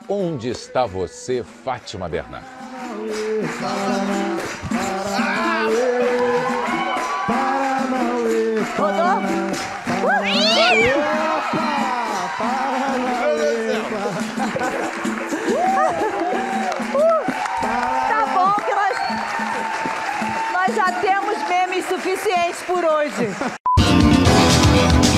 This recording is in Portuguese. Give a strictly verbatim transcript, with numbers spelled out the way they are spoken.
Onde está você, Fátima Bernardes? Rodou? Tá bom que nós, nós já temos memes suficientes por hoje.